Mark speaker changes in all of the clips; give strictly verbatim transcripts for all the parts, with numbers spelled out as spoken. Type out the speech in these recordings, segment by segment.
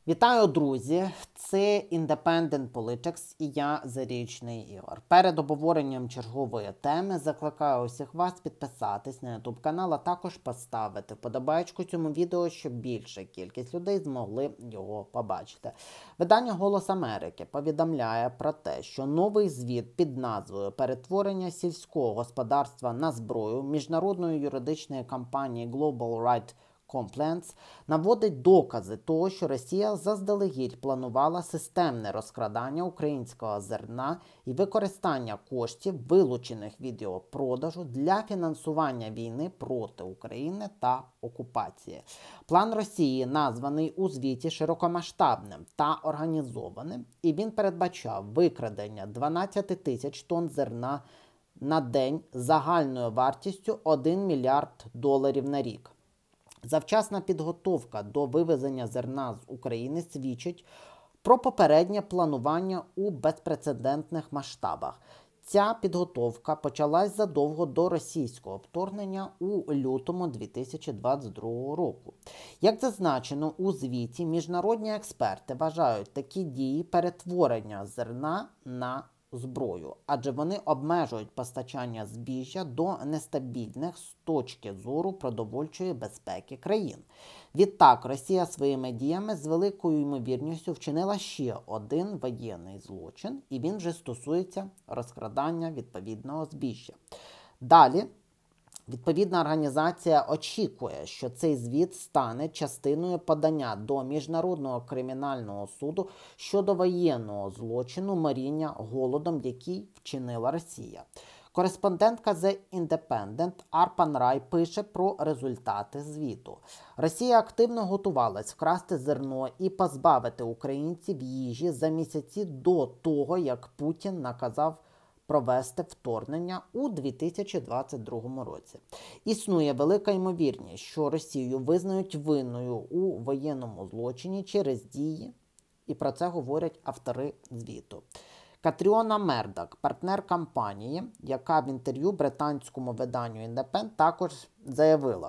Speaker 1: Вітаю, друзі! Це Independent Politics і я, Зарічний Ігор. Перед обговоренням чергової теми закликаю усіх вас підписатись на YouTube канал, а також поставити вподобайку цьому відео, щоб більша кількість людей змогли його побачити. Видання «Голос Америки» повідомляє про те, що новий звіт під назвою «Перетворення сільського господарства на зброю» міжнародної юридичної компанії Global Right Compliance наводить докази того, що Росія заздалегідь планувала системне розкрадання українського зерна і використання коштів, вилучених від його продажу, для фінансування війни проти України та окупації. План Росії названий у звіті широкомасштабним та організованим, і він передбачав викрадення дванадцять тисяч тонн зерна на день загальною вартістю один мільярд доларів на рік. Завчасна підготовка до вивезення зерна з України свідчить про попереднє планування у безпрецедентних масштабах. Ця підготовка почалась задовго до російського вторгнення у лютому дві тисячі двадцять другого року. Як зазначено у звіті, міжнародні експерти вважають такі дії перетворення зерна на зброю, адже вони обмежують постачання збіжжя до нестабільних з точки зору продовольчої безпеки країн. Відтак, Росія своїми діями з великою ймовірністю вчинила ще один воєнний злочин, і він вже стосується розкрадання відповідного збіжжя. Далі, відповідна організація очікує, що цей звіт стане частиною подання до Міжнародного кримінального суду щодо воєнного злочину моріння голодом, який вчинила Росія. Кореспондентка The Independent Арпан Рай пише про результати звіту. Росія активно готувалась вкрасти зерно і позбавити українців їжі за місяці до того, як Путін наказав провести вторгнення у дві тисячі двадцять другому році. Існує велика ймовірність, що Росію визнають винною у воєнному злочині через дії, і про це говорять автори звіту. Катріона Мердак, партнер компанії, яка в інтерв'ю британському виданню Independent також заявила: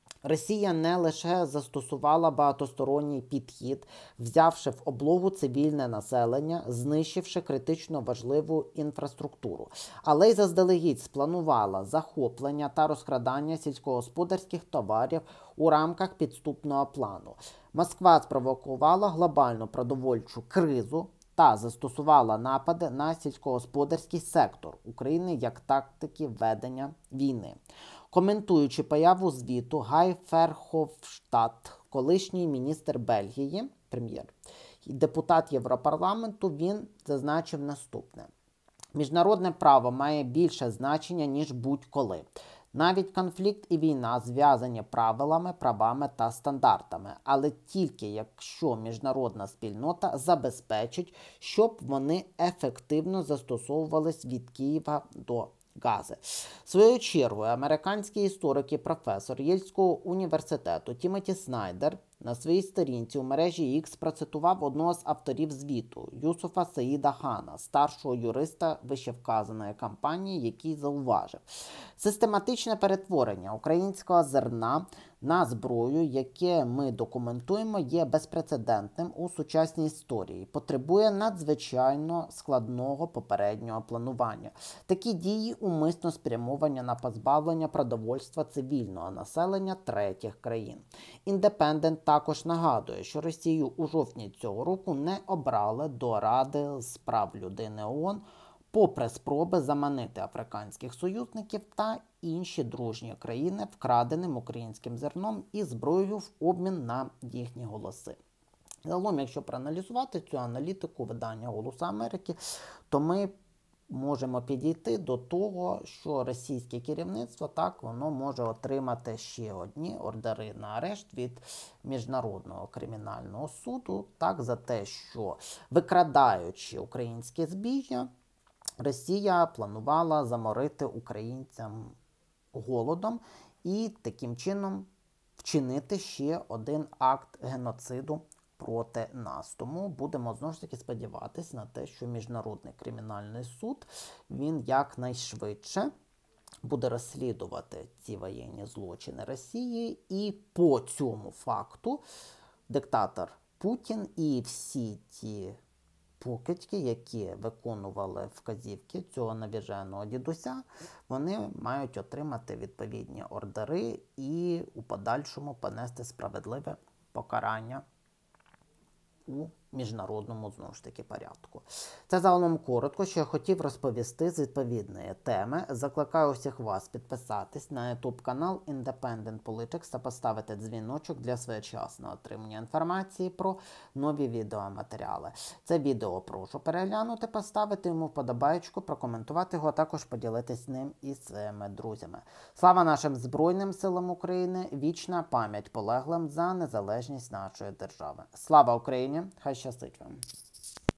Speaker 1: Росія не лише застосувала багатосторонній підхід, взявши в облогу цивільне населення, знищивши критично важливу інфраструктуру, але й заздалегідь спланувала захоплення та розкрадання сільськогосподарських товарів у рамках підступного плану. Москва спровокувала глобальну продовольчу кризу та застосувала напади на сільськогосподарський сектор України як тактики ведення війни. Коментуючи появу звіту, Гай Ферховштадт, колишній міністр Бельгії, прем'єр, і депутат Європарламенту, він зазначив наступне: міжнародне право має більше значення, ніж будь-коли. Навіть конфлікт і війна зв'язані правилами, правами та стандартами, але тільки якщо міжнародна спільнота забезпечить, щоб вони ефективно застосовувались від Києва до Гази. Своєю чергою, американський історик і професор Єльського університету Тімоті Снайдер на своїй сторінці у мережі X процитував одного з авторів звіту – Юсуфа Саїда Хана, старшого юриста вищевказаної компанії, який зауважив: систематичне перетворення українського зерна на зброю, яке ми документуємо, є безпрецедентним у сучасній історії, потребує надзвичайно складного попереднього планування. Такі дії умисно спрямовані на позбавлення продовольства цивільного населення третіх країн. Independent також нагадує, що Росію у жовтні цього року не обрали до Ради з прав людини ООН, попри спроби заманити африканських союзників та інші дружні країни вкраденим українським зерном і зброєю в обмін на їхні голоси. Загалом, якщо проаналізувати цю аналітику видання «Голосу Америки», то ми можемо підійти до того, що російське керівництво, так, воно може отримати ще одні ордери на арешт від Міжнародного кримінального суду, так, за те, що, викрадаючи українське збіжжя, Росія планувала заморити українцям голодом і таким чином вчинити ще один акт геноциду проти нас. Тому будемо знову ж таки сподіватися на те, що Міжнародний кримінальний суд, він якнайшвидше буде розслідувати ці воєнні злочини Росії, і по цьому факту диктатор Путін і всі ті покидьки, які виконували вказівки цього навіженого дідуся, вони мають отримати відповідні ордери і у подальшому понести справедливе покарання у міжнародному, знову ж таки, порядку. Це загалом коротко, що я хотів розповісти з відповідної теми. Закликаю усіх вас підписатись на YouTube канал Independent Politics та поставити дзвіночок для своєчасного отримання інформації про нові відеоматеріали. Це відео прошу переглянути, поставити йому вподобайку, прокоментувати його, а також поділитись ним із своїми друзями. Слава нашим Збройним силам України! Вічна пам'ять полеглим за незалежність нашої держави. Слава Україні! Хай щастить вам!